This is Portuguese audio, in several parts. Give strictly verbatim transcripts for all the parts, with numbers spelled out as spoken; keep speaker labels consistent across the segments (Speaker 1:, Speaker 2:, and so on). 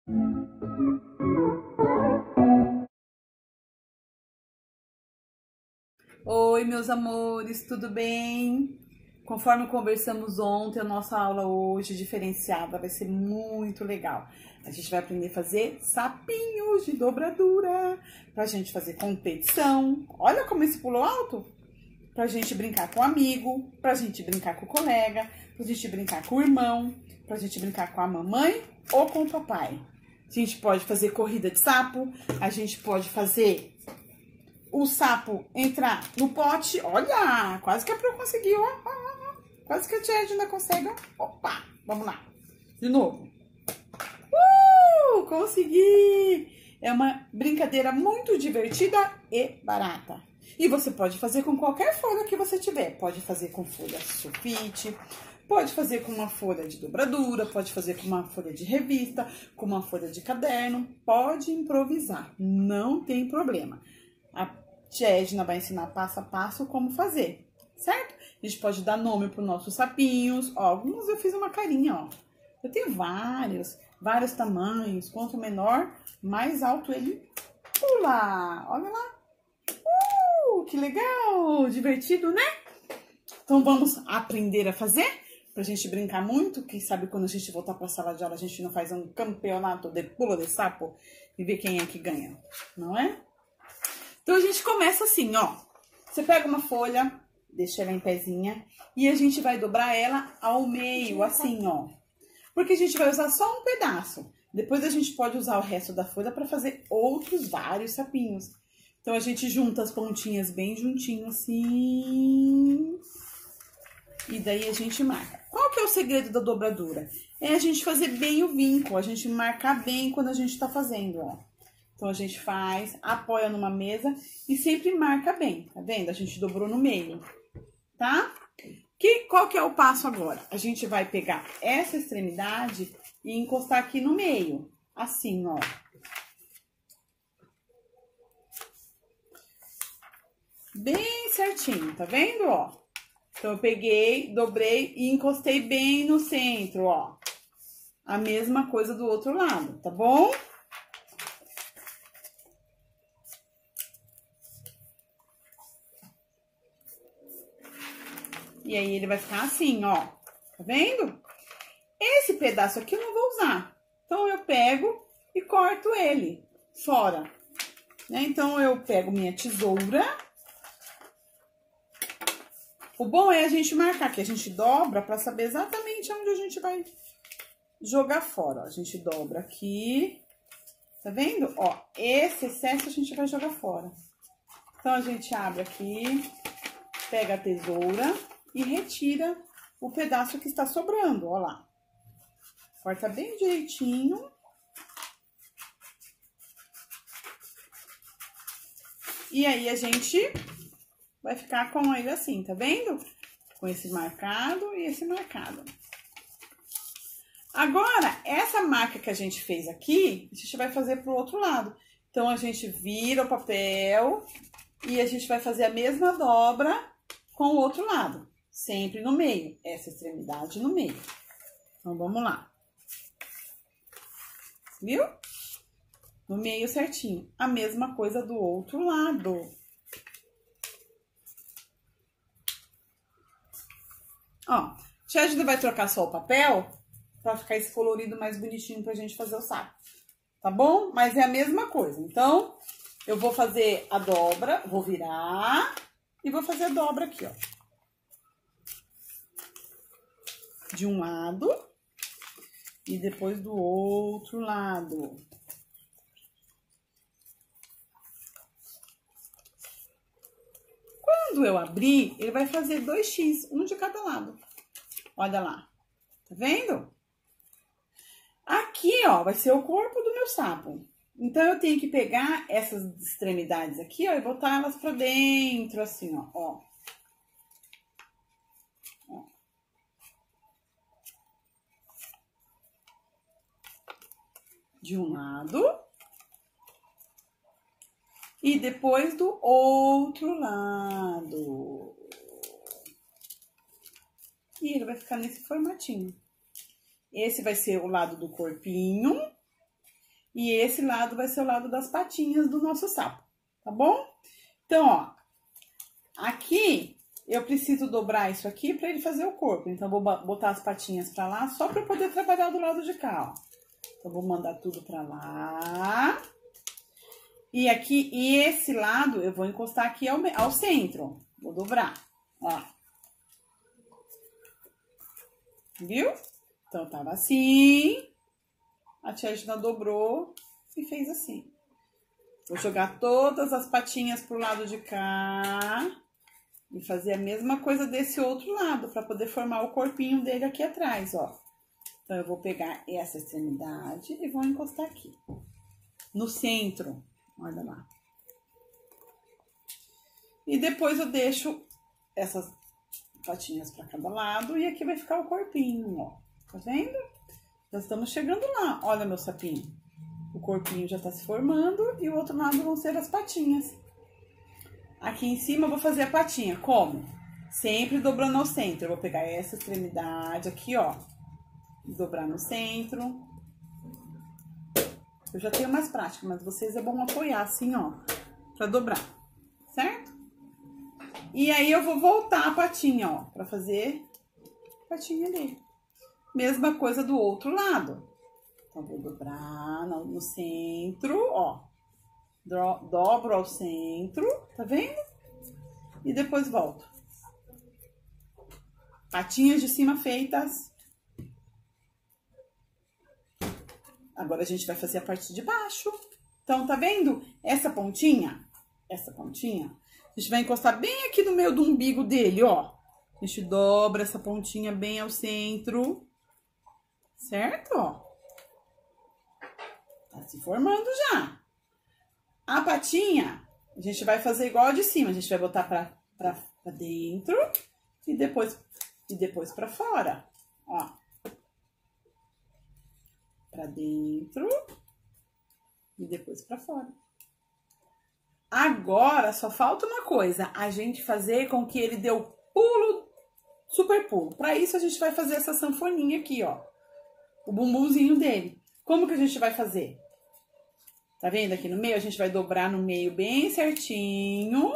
Speaker 1: Oi, meus amores, tudo bem? Conforme conversamos ontem, a nossa aula hoje diferenciada vai ser muito legal. A gente vai aprender a fazer sapinhos de dobradura, pra gente fazer competição. Olha como esse pulo alto! Pra gente brincar com o amigo, pra gente brincar com o colega, pra gente brincar com o irmão, pra gente brincar com a mamãe ou com o papai. A gente pode fazer corrida de sapo, a gente pode fazer o sapo entrar no pote. Olha, quase que a Pro conseguiu, ó, ó, ó. Quase que a Tia Edna consegue, ó. Opa, vamos lá. De novo. Uh, consegui! É uma brincadeira muito divertida e barata. E você pode fazer com qualquer folha que você tiver. Pode fazer com folha sulfite, pode fazer com uma folha de dobradura, pode fazer com uma folha de revista, com uma folha de caderno. Pode improvisar, não tem problema. A Tia Edna vai ensinar passo a passo como fazer, certo? A gente pode dar nome para os nossos sapinhos. Ó, alguns eu fiz uma carinha, ó. Eu tenho vários, vários tamanhos. Quanto menor, mais alto ele pula. Olha lá. Uh, que legal! Divertido, né? Então vamos aprender a fazer? Pra gente brincar muito. Quem sabe quando a gente voltar para a sala de aula, a gente não faz um campeonato de pula de sapo e ver quem é que ganha, não é? Então, a gente começa assim, ó. Você pega uma folha, deixa ela em pezinha, e a gente vai dobrar ela ao meio, assim, ó. Porque a gente vai usar só um pedaço. Depois a gente pode usar o resto da folha para fazer outros vários sapinhos. Então, a gente junta as pontinhas bem juntinho, assim. E daí a gente marca. Qual que é o segredo da dobradura? É a gente fazer bem o vinco, a gente marcar bem quando a gente tá fazendo, ó. Então, a gente faz, apoia numa mesa e sempre marca bem, tá vendo? A gente dobrou no meio, tá? Que, qual que é o passo agora? A gente vai pegar essa extremidade e encostar aqui no meio, assim, ó. Bem certinho, tá vendo, ó? Então, eu peguei, dobrei e encostei bem no centro, ó. A mesma coisa do outro lado, tá bom? E aí, ele vai ficar assim, ó. Tá vendo? Esse pedaço aqui eu não vou usar. Então, eu pego e corto ele fora. Né? Então, eu pego minha tesoura. O bom é a gente marcar, que a gente dobra pra saber exatamente onde a gente vai jogar fora. Ó, a gente dobra aqui. Tá vendo? Ó, esse excesso a gente vai jogar fora. Então, a gente abre aqui, pega a tesoura e retira o pedaço que está sobrando, ó lá. Corta bem direitinho. E aí, a gente vai ficar com ele assim, tá vendo? Com esse marcado e esse marcado. Agora, essa marca que a gente fez aqui, a gente vai fazer pro outro lado. Então, a gente vira o papel e a gente vai fazer a mesma dobra com o outro lado. Sempre no meio, essa extremidade no meio. Então, vamos lá. Viu? No meio certinho. A mesma coisa do outro lado. Ó, Tia Edna vai trocar só o papel pra ficar esse colorido mais bonitinho pra gente fazer o saco. Tá bom? Mas é a mesma coisa. Então, eu vou fazer a dobra, vou virar e vou fazer a dobra aqui, ó. De um lado e depois do outro lado. Quando eu abrir, ele vai fazer dois X, um de cada lado. Olha lá. Tá vendo? Aqui, ó, vai ser o corpo do meu sapo. Então, eu tenho que pegar essas extremidades aqui, ó, e botar elas pra dentro, assim, ó, ó. De um lado. E depois do outro lado. E ele vai ficar nesse formatinho. Esse vai ser o lado do corpinho. E esse lado vai ser o lado das patinhas do nosso sapo, tá bom? Então, ó, aqui eu preciso dobrar isso aqui para ele fazer o corpo. Então, vou botar as patinhas para lá só para poder trabalhar do lado de cá, ó. Então, vou mandar tudo para lá. E aqui, e esse lado, eu vou encostar aqui ao, ao centro. Vou dobrar, ó. Viu? Então, tava assim. A tia Edna dobrou e fez assim. Vou jogar todas as patinhas pro lado de cá. E fazer a mesma coisa desse outro lado, para poder formar o corpinho dele aqui atrás, ó. Então, eu vou pegar essa extremidade e vou encostar aqui. No centro. Olha lá. E depois eu deixo essas patinhas para cada lado e aqui vai ficar o corpinho, ó. Tá vendo? Já estamos chegando lá. Olha meu sapinho. O corpinho já tá se formando e o outro lado vão ser as patinhas. Aqui em cima eu vou fazer a patinha. Como? Sempre dobrando ao centro. Eu vou pegar essa extremidade aqui, ó. Dobrar no centro. Eu já tenho mais prática, mas vocês é bom apoiar assim, ó. Pra dobrar. Certo? E aí eu vou voltar a patinha, ó. Pra fazer a patinha dele. Mesma coisa do outro lado. Então, vou dobrar no, no centro, ó. Do, dobro ao centro, tá vendo? E depois volto. Patinhas de cima feitas. Agora, a gente vai fazer a parte de baixo. Então, tá vendo? Essa pontinha, essa pontinha, a gente vai encostar bem aqui no meio do umbigo dele, ó. A gente dobra essa pontinha bem ao centro. Certo? Ó. Tá se formando já. A patinha, a gente vai fazer igual a de cima. A gente vai botar pra, pra, pra dentro e depois, e depois pra fora. Ó. Pra dentro e depois pra fora. Agora, só falta uma coisa. A gente fazer com que ele dê o pulo, super pulo. Pra isso, a gente vai fazer essa sanfoninha aqui, ó. O bumbumzinho dele. Como que a gente vai fazer? Tá vendo aqui no meio? A gente vai dobrar no meio bem certinho.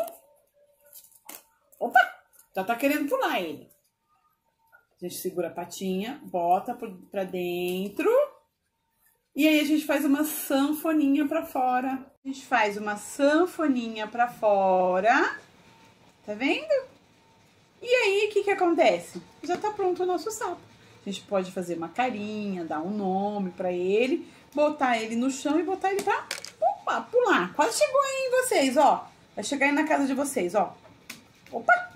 Speaker 1: Opa! Já tá querendo pular ele. A gente segura a patinha, bota pra dentro. E aí a gente faz uma sanfoninha pra fora. A gente faz uma sanfoninha pra fora. Tá vendo? E aí, o que que acontece? Já tá pronto o nosso sapo. A gente pode fazer uma carinha, dar um nome pra ele, botar ele no chão e botar ele pra opa, pular. Quase chegou aí em vocês, ó. Vai chegar aí na casa de vocês, ó. Opa!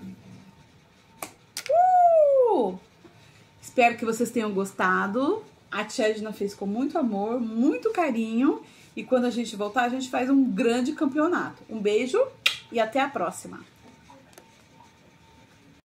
Speaker 1: Uh! Espero que vocês tenham gostado. A tia Edna fez com muito amor, muito carinho. E quando a gente voltar, a gente faz um grande campeonato. Um beijo e até a próxima.